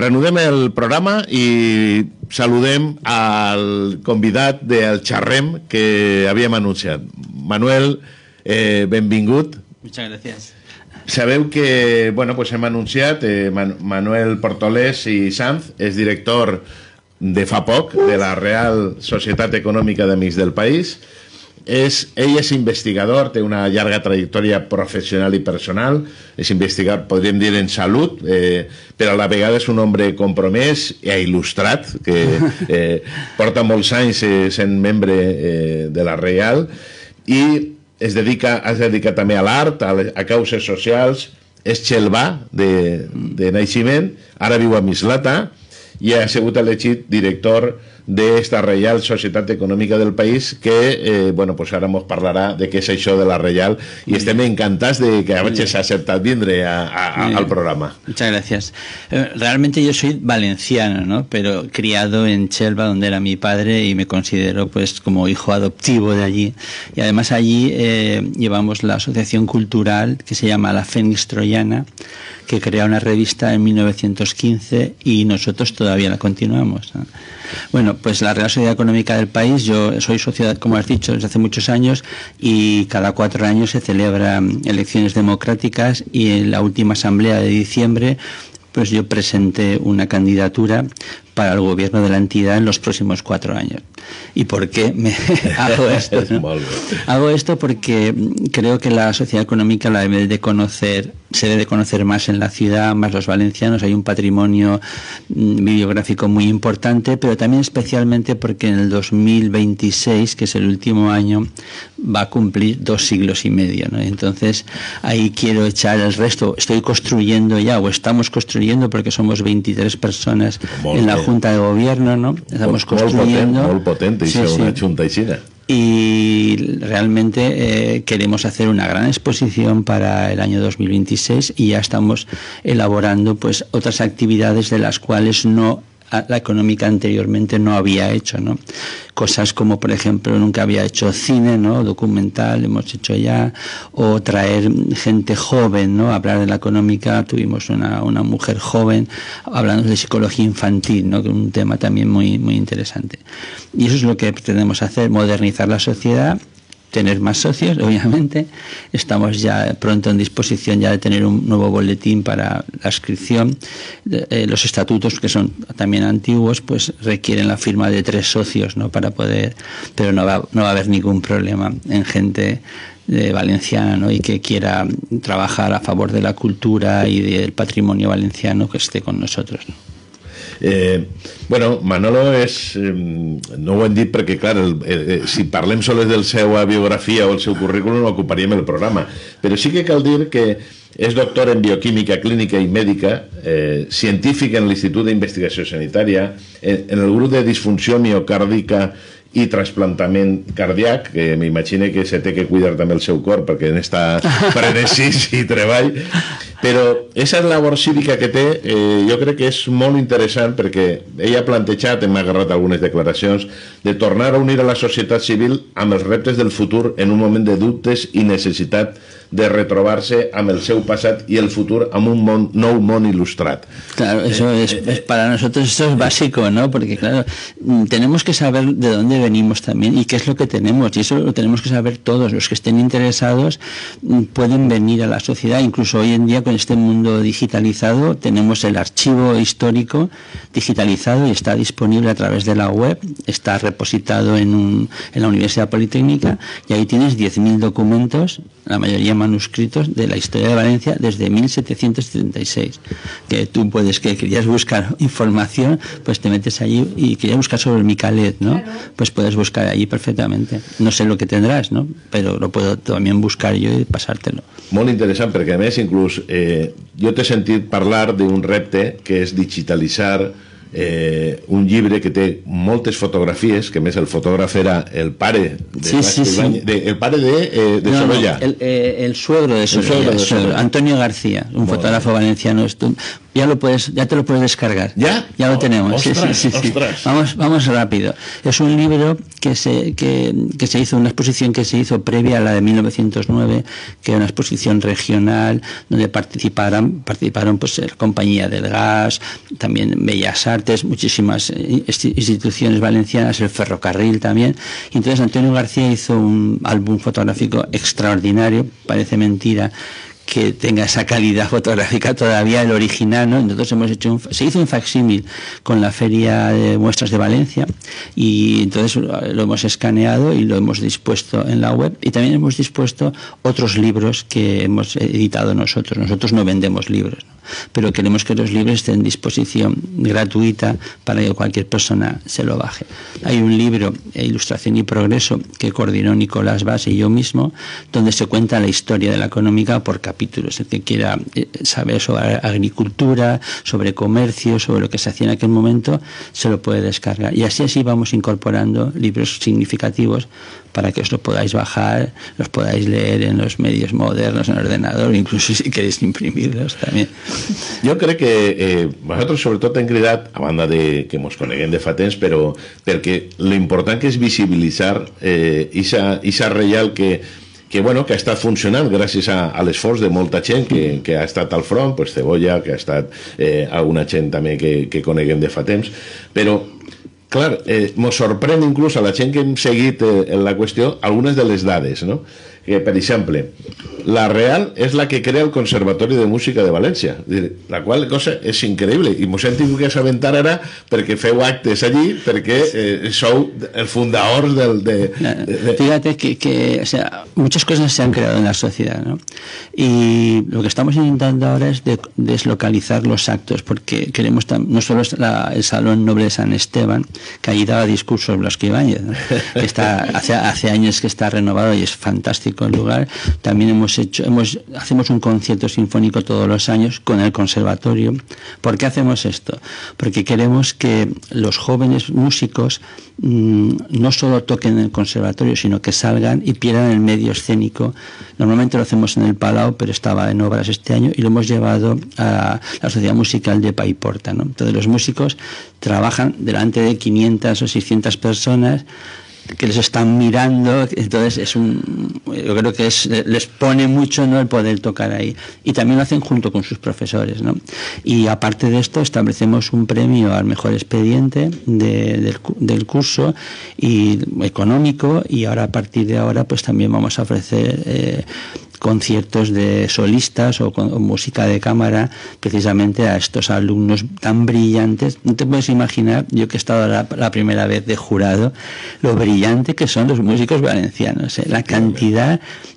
reanudem el programa i saludem al convidat del xerrem que havíem anunciat. Manuel, benvingut. Muchas gracias. Sabeu que hem anunciat Manuel Portolés i Sanz és director de fa poc de la Real Societat Econòmica d'Amics del País. Ell és investigador, té una llarga trajectòria professional i personal, és investigador, podríem dir, en salut, però a la vegada és un home compromès i il·lustrat, que porta molts anys sent membre de la Real i es dedica també a l'art, a causes socials, és xelvà de naixement, ara viu a Mislata i ha sigut elegit director d'esta Reial Societat Econòmica del País, que ara ens parlarà de què és això de la Reial i estem encantats de que hagis aceptat vindre al programa. Muchas gracias. Realmente yo soy valenciano, ¿no? Pero criado en Chelva, donde era mi padre, y me considero pues como hijo adoptivo de allí. Y además allí llevamos la asociación cultural que se llama La Fénix Troyana, que crea una revista en 1915 y nosotros todavía la continuamos, ¿no? Bueno, pues la Real Sociedad Económica del País, yo soy socio, como has dicho, desde hace muchos años, y cada 4 años se celebran elecciones democráticas, y en la última asamblea de diciembre pues yo presenté una candidatura para el gobierno de la entidad en los próximos 4 años. ¿Y por qué me hago esto, ¿no? Hago esto porque creo que la sociedad económica la debe de conocer, se debe de conocer más en la ciudad, más los valencianos. Hay un patrimonio bibliográfico muy importante, pero también especialmente porque en el 2026, que es el último año, va a cumplir 2 siglos y medio, ¿no? Entonces ahí quiero echar el resto. Estoy construyendo ya, o estamos construyendo, porque somos 23 personas en la Junta de Gobierno, ¿no? Estamos construyendo. Molt potente, sí, una junta aixina. Y realmente queremos hacer una gran exposición para el año 2026 y ya estamos elaborando pues otras actividades de las cuales la económica anteriormente no había hecho, ¿no? Cosas como, por ejemplo, nunca había hecho cine, ¿no? Documental, hemos hecho ya, o traer gente joven, ¿no? Hablar de la económica, tuvimos una mujer joven hablando de psicología infantil, ¿no? Que es un tema también muy, muy interesante. Y eso es lo que pretendemos hacer, modernizar la sociedad, tener más socios, obviamente. Estamos ya pronto en disposición ya de tener un nuevo boletín para la inscripción. Los estatutos, que son también antiguos, pues requieren la firma de 3 socios, ¿no? Para poder, pero no va a haber ningún problema en gente valenciana, ¿no? Y que quiera trabajar a favor de la cultura y del patrimonio valenciano, que esté con nosotros, ¿no? Manolo és... no ho hem dit perquè, clar, si parlem sols de la seva biografia o el seu currículum no ocuparíem el programa, però sí que cal dir que és doctor en bioquímica clínica i mèdica, científic en l'Institut d'Investigació Sanitària, en el grup de disfunció miocàrdica i trasplantament cardíac, que m'imagino que se té que cuidar també el seu cor perquè en esta prenecis i treball, però aquesta labor cívica que té jo crec que és molt interessant perquè ell ha plantejat, hem agarrat algunes declaracions, de tornar a unir a la societat civil amb els reptes del futur en un moment de dubtes i necessitat de retrobar-se amb el seu passat y el futur amb un nou món il·lustrat. Claro, eso es para nosotros eso es básico, ¿no? Porque claro, tenemos que saber de dónde venimos también y qué es lo que tenemos, y eso lo tenemos que saber todos. Los que estén interesados pueden venir a la sociedad. Incluso hoy en día, con este mundo digitalizado, tenemos el archivo histórico digitalizado y está disponible a través de la web, está repositado en la Universidad Politécnica, y ahí tienes 10.000 documentos, la mayoría manuscritos, de la historia de Valencia desde 1776. Que tú puedes, que querías buscar información, pues te metes allí, y querías buscar sobre el Micalet, ¿no? Claro. Pues puedes buscar allí perfectamente. No sé lo que tendrás, ¿no? Pero lo puedo también buscar yo y pasártelo. Molt interessant, perquè a més, inclús, jo t'he sentit parlar d'un repte que és digitalitzar un llibre que té moltes fotografies, que més el fotògraf era el pare de el pare de Sorolla. El suegro de Sorolla, Antonio García, un fotógrafo valenciano Ya te lo puedes descargar. ¿Ya? Ya lo tenemos. Ostras, sí. Vamos rápido. Es un libro que se hizo, una exposición que se hizo previa a la de 1909, que era una exposición regional donde participaron pues la Compañía del Gas, también Bellas Artes, muchísimas instituciones valencianas, el ferrocarril también. Y entonces Antonio García hizo un álbum fotográfico extraordinario, parece mentira que tenga esa calidad fotográfica todavía, el original, ¿no? Nosotros se hizo un facsímil con la Feria de Muestras de Valencia y entonces lo hemos escaneado y lo hemos dispuesto en la web, y también hemos dispuesto otros libros que hemos editado nosotros. Nosotros no vendemos libros, ¿no? Pero queremos que los libros estén en disposición gratuita para que cualquier persona se lo baje. Hay un libro, Ilustración y Progreso, que coordinó Nicolás Bas y yo mismo, donde se cuenta la historia de la económica por capítulos. El que quiera saber sobre agricultura, sobre comercio, sobre lo que se hacía en aquel momento, se lo puede descargar. Y así vamos incorporando libros significativos para que os lo podáis bajar, los podáis leer en los medios modernos, en el ordenador, incluso si queréis imprimirlos también. Jo crec que vosaltres sobretot hem cridat, a banda de que ens coneguem de fa temps, però perquè l'important que és visibilitzar ixa reial que ha estat funcionant gràcies a l'esforç de molta gent que ha estat al front, pues Cebolla, que ha estat alguna gent també que coneguem de fa temps, però clar, ens sorprèn inclús a la gent que hem seguit en la qüestió algunes de les dades, no? Que, per exemple, la Real és la que crea el Conservatori de Música de València, la qual cosa és increïble, i mos hem tingut que assabentar ara perquè feu actes allí, perquè sou els fundadors Fíjate que o sea, muchas cosas se han creado en la sociedad, ¿no? Y lo que estamos intentando ahora es deslocalizar los actos, porque queremos no solo el Salón Noble de San Esteban, que allí daba discursos Blasco Ibáñez, ¿no? Que está, hace años que está renovado y es fantástico el lugar. También hacemos un concierto sinfónico todos los años con el conservatorio. ¿Por qué hacemos esto? Porque queremos que los jóvenes músicos no solo toquen en el conservatorio, sino que salgan y pierdan el medio escénico. Normalmente lo hacemos en el Palau, pero estaba en obras este año y lo hemos llevado a la Sociedad Musical de Paiporta, ¿no? Entonces los músicos trabajan delante de 500 o 600 personas que les están mirando, entonces yo creo que les pone mucho, ¿no?, el poder tocar ahí, y también lo hacen junto con sus profesores, ¿no? Y aparte de esto establecemos un premio al mejor expediente del curso y económico, y ahora a partir de ahora pues también vamos a ofrecer conciertos de solistas o música de cámara precisamente a estos alumnos tan brillantes. No te puedes imaginar, yo que he estado la primera vez de jurado, lo brillante que son los músicos valencianos, la cantidad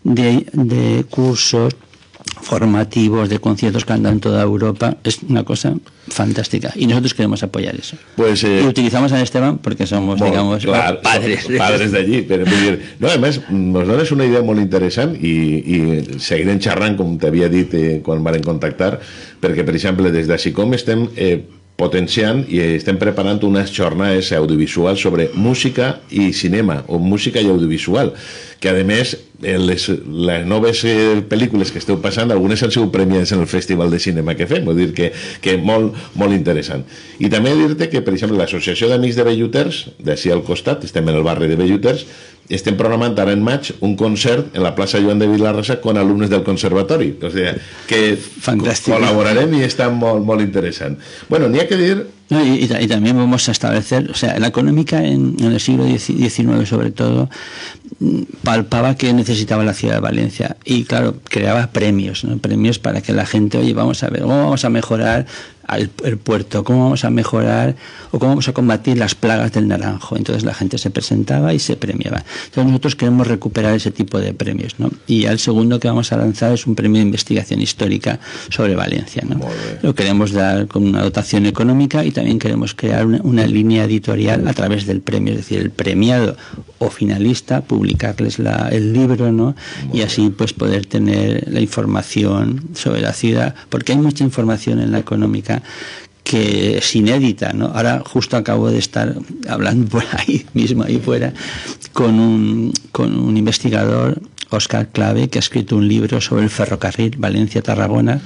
de cursos formativos, de conciertos que han dado en toda Europa, es una cosa fantástica, y nosotros queremos apoyar eso. Pues, y utilizamos a Esteban porque somos, digamos, clar, padres d'allí, però no, a més, ens dones una idea molt interessant i seguirem xerrant, com t'havia dit quan varen contactar, perquè, per exemple, des d'Aixicom estem potenciant i estem preparant unes jornades audiovisuals sobre música i cinema, o música i audiovisual, que a més les noves pel·lícules que esteu passant, algunes han sigut premiades en el Festival de Cinema que fem, vull dir que molt interessant. I també dir-te que, per exemple, l'Associació d'Amics de Belluters, d'ací al costat, estem en el barri de Belluters, estem programant ara en maig un concert en la plaça Joan de Vilarrasa con alumnes del conservatori, o sigui que col·laborarem i està molt interessant. Bueno, n'hi ha que dir... No, y también vamos a establecer, o sea, la económica en el siglo XIX sobre todo palpaba que necesitaba la ciudad de Valencia y claro, creaba premios, ¿no? Premios para que la gente, oye, vamos a ver, ¿cómo vamos a mejorar el puerto? ¿Cómo vamos a mejorar o cómo vamos a combatir las plagas del naranjo? Entonces la gente se presentaba y se premiaba. Entonces nosotros queremos recuperar ese tipo de premios, ¿no? Y ya el segundo que vamos a lanzar es un premio de investigación histórica sobre Valencia, ¿no? Lo queremos dar con una dotación económica y también queremos crear una línea editorial a través del premio, es decir, el premiado o finalista, publicarles el libro, ¿no? Y así pues poder tener la información sobre la ciudad, porque hay mucha información en la económica que es inédita, ¿no? Ahora justo acabo de estar hablando por ahí mismo, ahí fuera, con un investigador, Óscar Clave, que ha escrito un libro sobre el ferrocarril Valencia-Tarragona,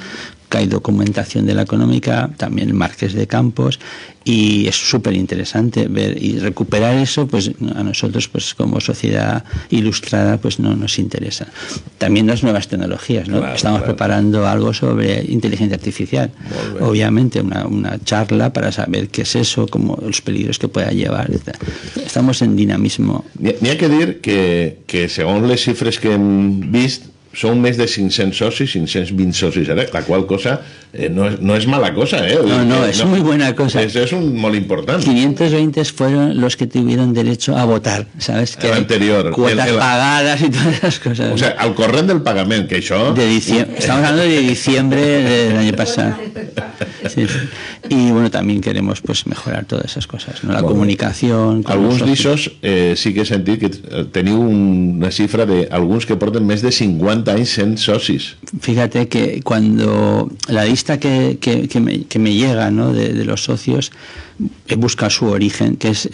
hay documentación de la Económica, también el Marqués de Campos, y es súper interesante ver y recuperar eso. Pues a nosotros, pues como sociedad ilustrada, pues no nos interesa. También las nuevas tecnologías, ¿no? Claro, Estamos preparando algo sobre inteligencia artificial, obviamente una charla para saber qué es eso, como los peligros que pueda llevar, etc. Estamos en dinamismo. N'hi ha que dir que segons les xifres que hem vist, són més de 500 socis, 520 socis ara, la qual cosa no es mala cosa, ¿eh? No, es muy buena cosa. Es muy importante. 520 fueron los que tuvieron derecho a votar, ¿sabes? Que el anterior. Cuotas pagadas y todas esas cosas. O sea, al corrent del pagament, que això... De diciembre, estamos hablando de diciembre del año pasado. Sí. Y bueno, también queremos pues mejorar todas esas cosas, ¿no? La comunicación... Alguns d'ixos sí que he sentit que teniu una xifra d'alguns que porten més de 50 anys sent socis. Fíjate que cuando la lista que me llega, ¿no? de los socios, he buscado su origen, que es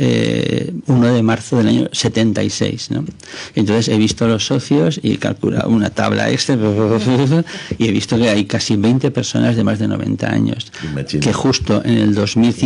1 de marzo del año 76, ¿no? Entonces he visto los socios y he calculado una tabla extra y he visto que hay casi 20 personas de más de 90 años. Imagina. Que justo en el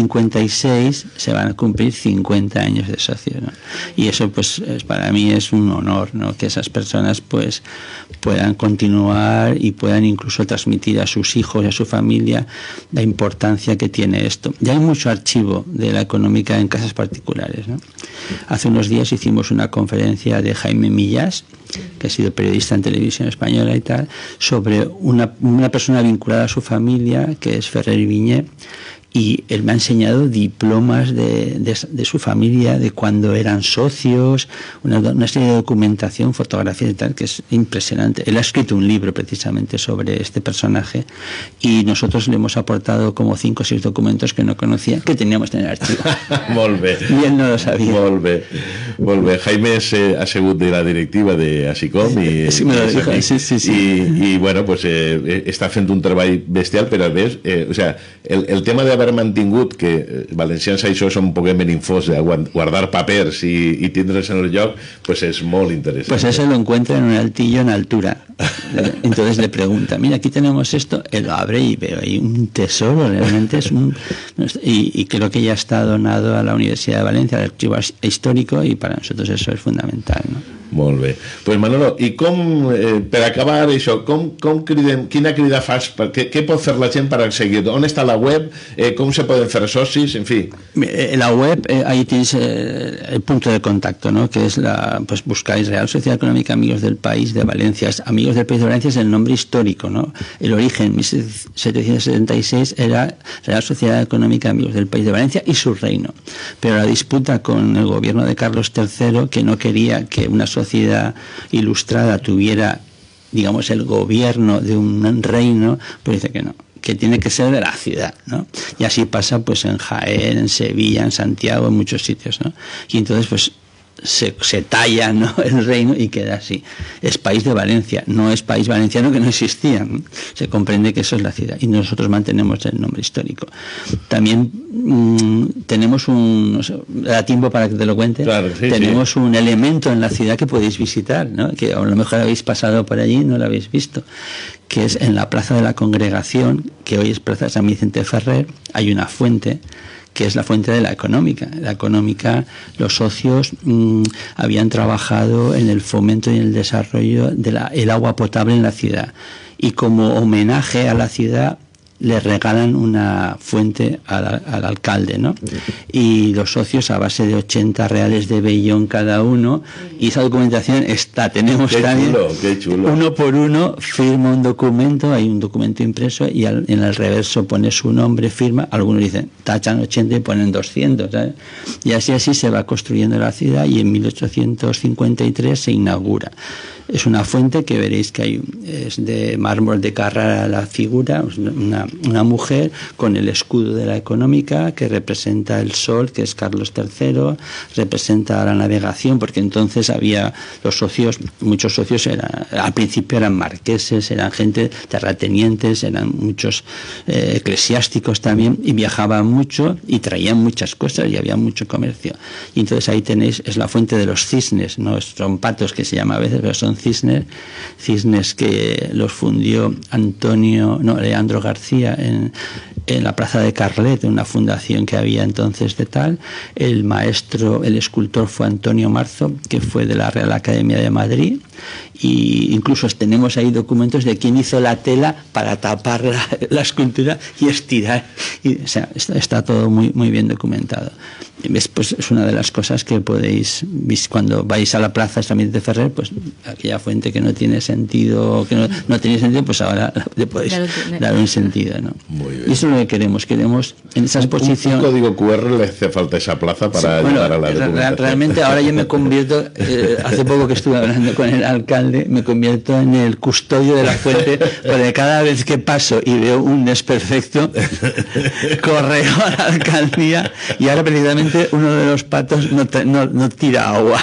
2056 se van a cumplir 50 años de socio, ¿no? Y eso pues para mí es un honor, ¿no? Que esas personas pues puedan continuar y puedan incluso transmitir a sus hijos y a su familia la importancia que tiene esto. Ya hay mucho archivo de la Económica en casas particulares, ¿no? Hace unos días hicimos una conferencia de Jaime Millás, que ha sido periodista en televisión española y tal, sobre una persona vinculada a su familia, que es Ferrer Viñé, y él me ha enseñado diplomas de su familia, de cuando eran socios, una serie de documentación, fotografías y tal, que es impresionante. Él ha escrito un libro precisamente sobre este personaje y nosotros le hemos aportado como 5 o 6 documentos que no conocía, que teníamos en el archivo. Molt bé. Y él no lo sabía. Molt bé. Molt bé. Jaime ha sigut de la directiva de Asicom i, sí, me lo dijo. Sí. I bueno, pues està fent un treball bestial, però a més, o sea, el tema de haver mantingut que valencians això són un poc meninfós de guardar papers i tindre's en el lloc, pues es molt interesante. Pues eso lo encuentra en un altillo en altura. Entonces le pregunta, mira, aquí tenemos esto, él lo abre y veo ahí un tesoro, realmente es un... Y creo que ya está donado a la Universidad de Valencia, al archivo histórico, y para nosotros eso es fundamental, ¿no? Molt bé. Pues Manolo, i com, per acabar això, quina crida fas? Què pot fer la gent per seguir? On està la web? Com se poden fer socis? En fi. La web, ahí tienes el punto de contacto, ¿no? Que es pues buscáis Real Sociedad Económica Amigos del País de Valencia. Amigos del País de Valencia es el nombre histórico, ¿no? El origen, 1776, era Real Sociedad Económica Amigos del País de Valencia y su reino. Pero la disputa con el gobierno de Carlos III, que no quería que una sociedad ilustrada tuviera, digamos, el gobierno de un reino, pues dice que no, que tiene que ser de la ciudad, ¿no? Y así pasa pues en Jaén, en Sevilla, en Santiago, en muchos sitios, ¿no? Y entonces pues se talla, ¿no?, el reino y queda así. Es país de Valencia, no es país valenciano, que no existía, ¿no? Se comprende que eso es la ciudad y nosotros mantenemos el nombre histórico. También tenemos no sé, ¿da tiempo para que te lo cuente? Claro, sí, tenemos un elemento en la ciudad que podéis visitar, ¿no? Que a lo mejor habéis pasado por allí y no lo habéis visto, que es en la Plaza de la Congregación, que hoy es Plaza San Vicente Ferrer. Hay una fuente que es la fuente de la Económica. La Económica, los socios habían trabajado en el fomento y en el desarrollo del agua potable en la ciudad. Y como homenaje a la ciudad, le regalan una fuente al alcalde, ¿no? Y los socios, a base de 80 reales de vellón cada uno, y esa documentación está, tenemos qué también, chulo, qué chulo. Uno por uno firma un documento, hay un documento impreso y en el reverso pone su nombre, firma, algunos dicen, tachan 80 y ponen 200, ¿sabes? Y así se va construyendo la ciudad y en 1853 se inaugura. Es una fuente que veréis que es de mármol de Carrara la figura, una mujer con el escudo de la Económica que representa el sol, que es Carlos III, representa la navegación, porque entonces había los socios, muchos socios al principio eran marqueses, eran gente terratenientes, eran muchos eclesiásticos también, y viajaban mucho y traían muchas cosas y había mucho comercio. Y entonces ahí tenéis, es la fuente de los cisnes, no son patos que se llama a veces, pero son cisnes que los fundió Leandro García en la plaza de Carlet, en una fundación que había entonces de tal. El escultor fue Antonio Marzo, que fue de la Real Academia de Madrid, y incluso tenemos ahí documentos de quién hizo la tela para tapar la escultura y estirar. O sea, está todo muy, muy bien documentado. Pues es una de las cosas que podéis, cuando vais a la plaza San de Ferrer, pues aquella fuente que no tiene sentido, que no tenía sentido, pues ahora le podéis dar un sentido, ¿no? Muy bien. Y eso es lo que queremos en esa exposición. Un código QR le hace falta a esa plaza para llegar a la documentación. Realmente ahora yo me convierto, hace poco que estuve hablando con el alcalde, me convierto en el custodio de la fuente, porque cada vez que paso y veo un desperfecto, correo a la alcaldía, y ahora precisamente uno de los patos no tira agua.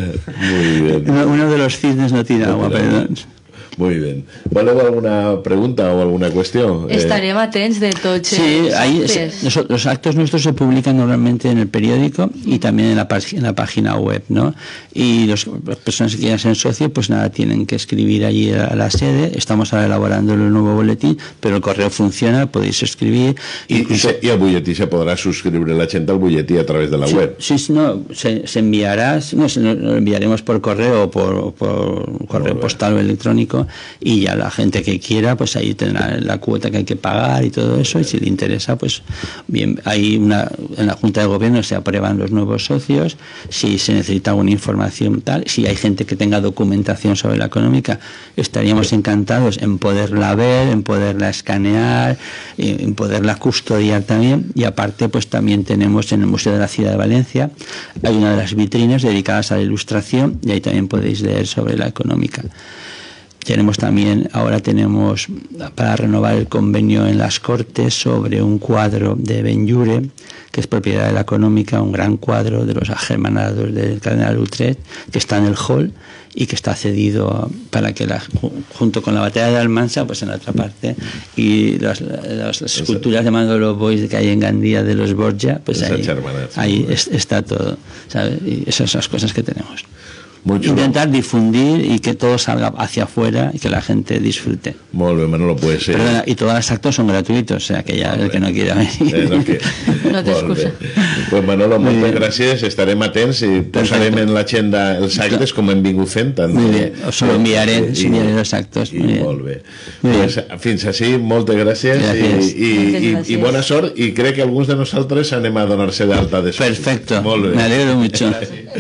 Muy bien. Uno de los cisnes no tira agua, perdón. Muy bien. ¿Voleu alguna pregunta o alguna cuestión? Estarem atents de tots sí, ahí los actos nuestros se publican normalmente en el periódico y también en la página web, ¿no? Y las personas que quieran ser socios, pues nada, tienen que escribir allí a la sede. Estamos ahora elaborando el nuevo boletín, pero el correo funciona, podéis escribir. Y el butlletí se podrá suscribir la gente al butlletí a través de la web. Sí, no, se enviará, lo enviaremos por correo o por correo postal o electrónico, y ya la gente que quiera, pues ahí tendrá la cuota que hay que pagar y todo eso, y si le interesa, pues bien, en la Junta de Gobierno se aprueban los nuevos socios, si se necesita alguna información tal, si hay gente que tenga documentación sobre la económica, estaríamos encantados en poderla ver, en poderla escanear, en poderla custodiar también. Y aparte, pues también tenemos en el Museo de la Ciudad de Valencia, hay una de las vitrinas dedicadas a la ilustración, y ahí también podéis leer sobre la económica. Ahora tenemos para renovar el convenio en las Cortes sobre un cuadro de Benlliure, que es propiedad de la Económica, un gran cuadro de los agermanados del cardenal Utrecht, que está en el hall y que está cedido para que junto con la batalla de Almansa, pues en la otra parte, y las esculturas de Manolo Boix que hay en Gandía de los Borgia, pues ahí está todo, ¿sabes? Y esas son las cosas que tenemos. Intentar difundir y que todo salga hacia afuera y que la gente disfrute. Molt bé, Manolo, pues... Perdona, y todos los actos son gratuitos, o sea que ya el que no quiera venir... No té excusa. Pues Manolo, moltes gràcies, estarem atents i posarem en l'agenda els actes com hem vingut fent. Muy bien, os lo enviaré los actos. Molt bé. Pues, fins així, moltes gràcies i bona sort, i crec que alguns de nosaltres anem a donar-se d'alta de soci. Perfecto, me alegro mucho.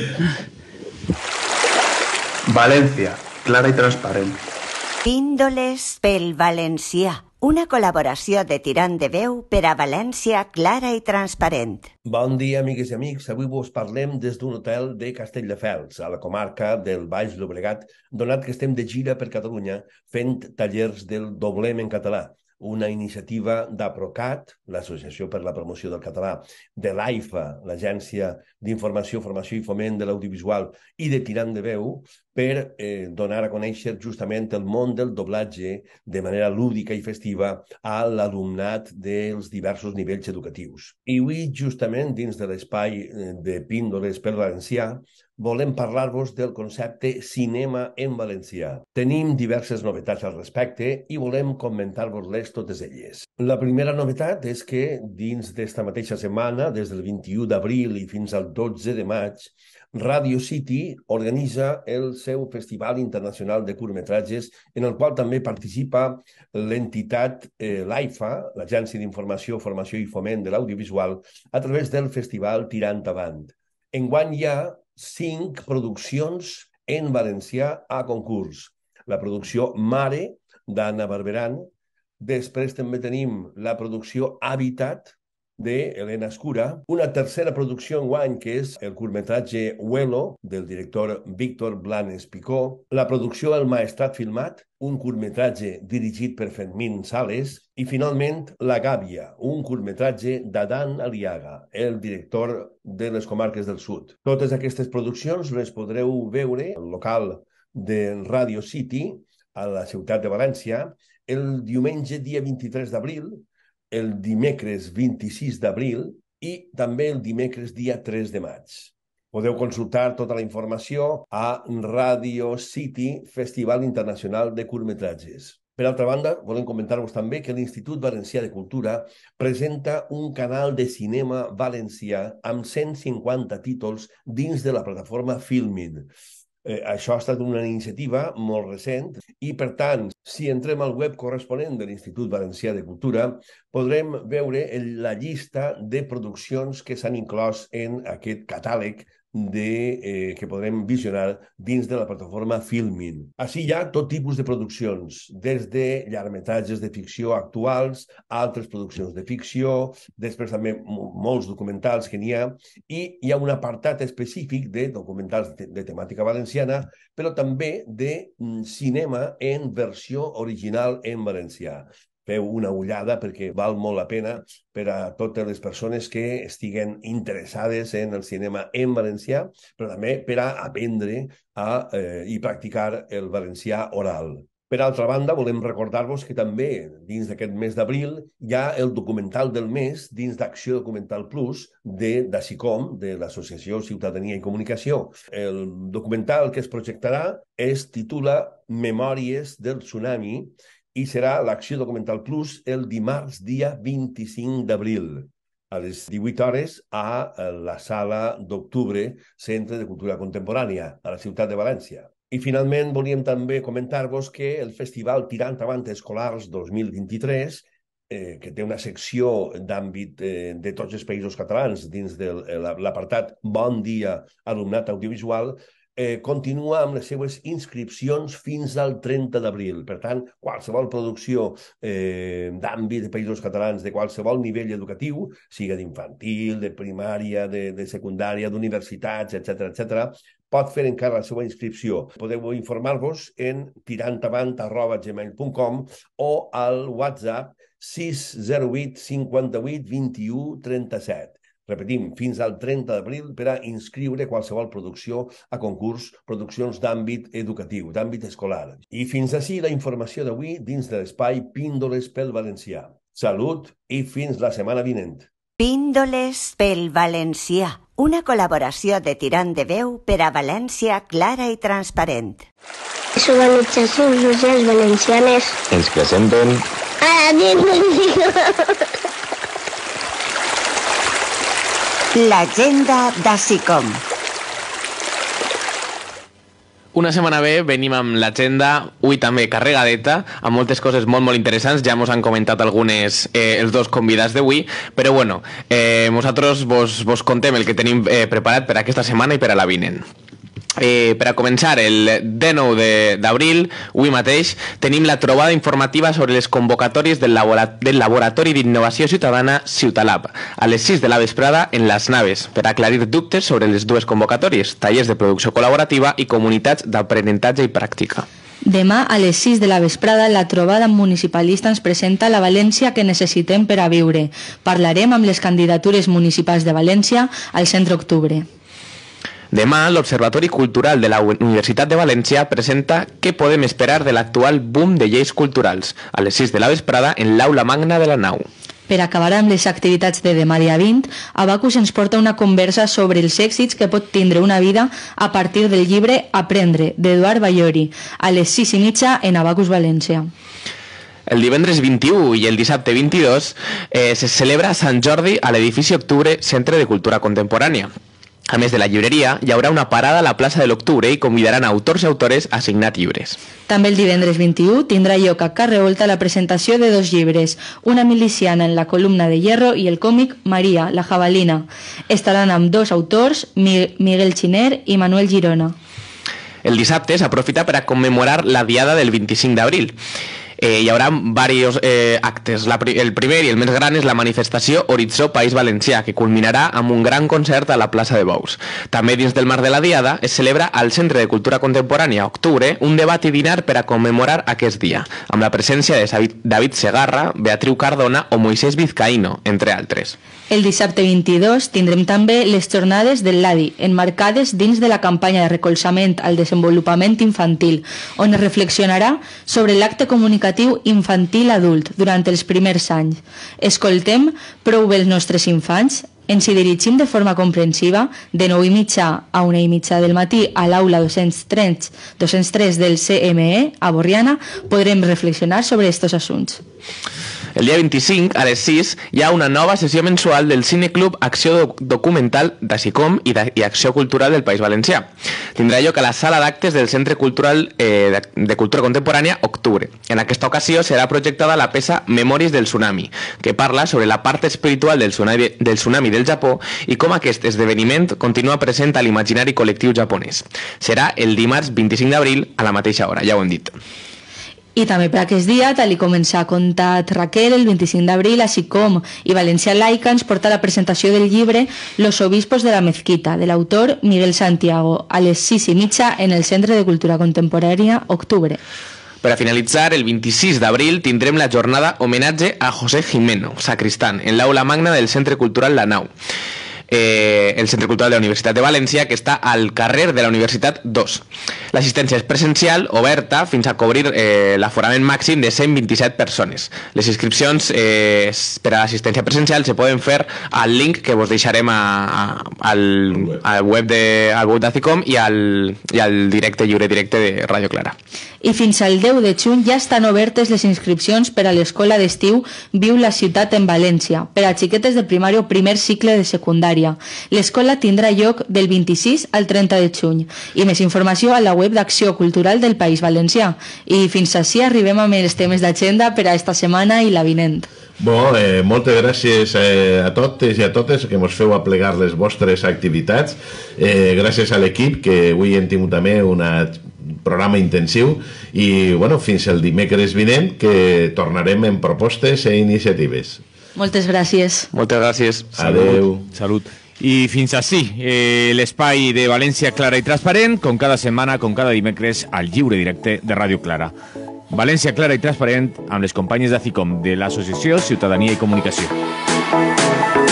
Valencia, clara i transparent. Píndoles pel valencià. Una col·laboració de Tirant de Veu per a València clara i transparent. Bon dia, amigues i amics. Avui vos parlem des d'un hotel de Castelldefels, a la comarca del Baix Llobregat, donat que estem de gira per Catalunya fent tallers del doblem en català. Una iniciativa d'APROCAT, l'Associació per la Promoció del Català, de l'AIFA, l'Agència d'Informació, Formació i Foment de l'Audiovisual, i de Tirant de Veu, per donar a conèixer justament el món del doblatge de manera lúdica i festiva a l'alumnat dels diversos nivells educatius. I avui, justament, dins de l'espai de Píndoles pel valencià, volem parlar-vos del concepte cinema en valencià. Tenim diverses novetats al respecte i volem comentar-vos-les totes elles. La primera novetat és que dins d'esta mateixa setmana, des del 21 d'abril i fins al 12 de maig, Radio City organitza el seu Festival Internacional de Curtmetratges, en el qual també participa l'entitat l'AIFA, l'Agència d'Informació, Formació i Foment de l'Audiovisual, a través del Festival Tirant Avant. Enguany hi ha 5 produccions en valencià a concurs. La producció Mare, d'Anna Barberan. Després també tenim la producció Habitat, d'Helena Escura. Una tercera producció enguany, que és el curtmetratge Huelo, del director Víctor Blanes Picó. La producció El Maestrat Filmat, un curtmetratge dirigit per Fermín Sales. I finalment La Gàbia, un curtmetratge d'Adán Aliaga, el director de les Comarques del Sud. Totes aquestes produccions les podreu veure al local de Radio City, a la ciutat de València, el diumenge dia 23 d'abril, el dimecres 26 d'abril i també el dimecres dia 3 de maig. Podeu consultar tota la informació a Radio City, Festival Internacional de Curtmetratges. Per altra banda, volem comentar-vos també que l'Institut Valencià de Cultura presenta un canal de cinema valencià amb 150 títols dins de la plataforma Filmin. Això ha estat una iniciativa molt recent i, per tant, si entrem al web corresponent de l'Institut Valencià de Cultura, podrem veure la llista de produccions que s'han inclòs en aquest catàleg que podrem visionar dins de la plataforma Filmin. Així hi ha tot tipus de produccions, des de llargmetratges de ficció actuals, altres produccions de ficció, després també molts documentals que n'hi ha, i hi ha un apartat específic de documentals de temàtica valenciana, però també de cinema en versió original en valencià. Feu una ullada perquè val molt la pena per a totes les persones que estiguen interessades en el cinema en valencià, però també per a aprendre i practicar el valencià oral. Per altra banda, volem recordar-vos que també dins d'aquest mes d'abril hi ha el documental del mes dins d'Acció Documental Plus de DACICOM, de l'Associació Ciutadania i Comunicació. El documental que es projectarà es titula Memòries del Tsunami i serà l'Acció Documental Plus el dimarts dia 25 d'abril a les 18 hores a la Sala d'Octubre, Centre de Cultura Contemporània, a la ciutat de València. I finalment volíem també comentar-vos que el Festival Tirant Avant Escolars 2023, que té una secció d'àmbit de tots els països catalans dins de l'apartat Bon Dia Alumnat Audiovisual, continua amb les seues inscripcions fins al 30 d'abril. Per tant, qualsevol producció d'àmbit de països catalans de qualsevol nivell educatiu, siga d'infantil, de primària, de secundària, d'universitats, etc., pot fer encara la seva inscripció. Podeu informar-vos en tirantavant@gmail.com o al WhatsApp 608 58 21 37. Repetim, fins al 30 d'abril per a inscriure qualsevol producció a concurs, produccions d'àmbit educatiu, d'àmbit escolar. I fins ací la informació d'avui dins de l'espai Píndoles pel Valencià. Salut i fins la setmana vinent. Píndoles pel Valencià, una col·laboració de Tirant de Veu per a València clara i transparent. Les organitzacions socials valencianes ens presenten a la l'agenda d'ACICOM. Una setmana bé, venim amb l'agenda, avui també carregadeta, amb moltes coses molt interessants, ja mos han comentat algunes els dos convidats d'avui, però bueno, nosaltres vos contem el que tenim preparat per aquesta setmana i per a la vinent. Per a començar, el 19 d'abril, avui mateix, tenim la trobada informativa sobre les convocatòries del Laboratori d'Innovació Ciutadana Ciutalab, a les 6 de la vesprada en Les Naves, per aclarir dubtes sobre les dues convocatòries, tallers de producció col·laborativa i comunitats d'aprenentatge i pràctica. Demà, a les 6 de la vesprada, la trobada municipalista ens presenta la València que necessitem per a viure. Parlarem amb les candidatures municipals de València al Centre Octubre. Demà, l'Observatori Cultural de la Universitat de València presenta què podem esperar de l'actual boom de lleis culturals, a les 6 de la vesprada en l'Aula Magna de la Nau. Per acabar amb les activitats de demà dia 20, Abacus ens porta una conversa sobre els èxits que pot tindre una vida a partir del llibre Aprendre, d'Eduard Ballori, a les 6:30 en Abacus València. El divendres 21 i el dissabte 22 se celebra Sant Jordi a l'edifici Octubre, Centre de Cultura Contemporània. A més de la llibreria, hi haurà una parada a la plaça de l'Octubre i convidaran autors i autores a signar llibres. També el divendres 21 tindrà lloc a Carreolta la presentació de dos llibres, una miliciana en la columna de hierro i el còmic Maria, la jabalina. Estaran amb dos autors, Miguel Xiner i Manuel Girona. El dissabte s'aprofita per a commemorar la diada del 25 d'abril. Hi haurà diversos actes. El primer i el més gran és la manifestació Horitzó País Valencià, que culminarà amb un gran concert a la plaça de Bous. També dins del marc de la diada es celebra al Centre de Cultura Contemporània Octubre un debat i dinar per a commemorar aquest dia, amb la presència de David Segarra, Beatriu Cardona o Moisés Vizcaíno, entre altres. El dissabte 22 tindrem també les jornades del LADI, enmarcades dins de la campanya de recolzament al desenvolupament infantil, on es reflexionarà sobre l'acte comunicatiu infantil-adult durant els primers anys. Escoltem Prou bé els nostres infants, Ens hi dirigim de forma comprensiva de 9:30 a 1:30 del matí a l'aula 203 del CME a Borriana. Podrem reflexionar sobre estos assunts. El dia 25, a les 6, hi ha una nova sessió mensual del Cineclub Acció Documental d'ACICOM i Acció Cultural del País Valencià. Tindrà lloc a la sala d'actes del Centre Cultural de Cultura Contemporània Octubre. En aquesta ocasió serà projectada la peça Memòries del Tsunami, que parla sobre la part espiritual del tsunami del Japó i com aquest esdeveniment continua present a l'imaginari col·lectiu japonès. Serà el dimarts 25 d'abril a la mateixa hora, ja ho hem dit. I també per aquest dia, tal com ens ha contat Raquel, el 25 d'abril, ACICOM i València Laica ens porta la presentació del llibre Los obispos de la mezquita, de l'autor Miguel Santiago, a les 6:30 en el Centre de Cultura Contemporània Octubre. Per a finalitzar, el 26 d'abril tindrem la jornada homenatge a José Jimeno, sacristán, en l'aula magna del Centre Cultural La Nau. El Centre Cultural de la Universitat de València, que està al carrer de la Universitat 2. L'assistència és presencial, oberta, fins a cobrir l'aforament màxim de 127 persones. Les inscripcions per a l'assistència presencial se poden fer al link que vos deixarem al web d'ACICOM i al lliure directe de Ràdio Clara. I fins al 10 de juny ja estan obertes les inscripcions per a l'escola d'estiu Viu la ciutat en València, per a xiquetes de primària o primer cicle de secundària. L'escola tindrà lloc del 26 al 30 de juny. I més informació a la web d'Acció Cultural del País Valencià. I fins així arribem amb els temes d'agenda per a esta setmana i la vinent. Moltes gràcies a totes i a totes que mos feu aplegar les vostres activitats. Gràcies a l'equip, que avui hem tingut també un programa intensiu, i fins el dimecres vinent, que tornarem amb propostes i iniciatives. Moltes gràcies. Moltes gràcies. Adeu. Salut. I fins així, l'espai de València Clara i Transparent, com cada setmana, com cada dimecres, al lliure directe de Ràdio Clara. València Clara i Transparent amb les companyes d'ACICOM, de l'Associació Ciutadania i Comunicació.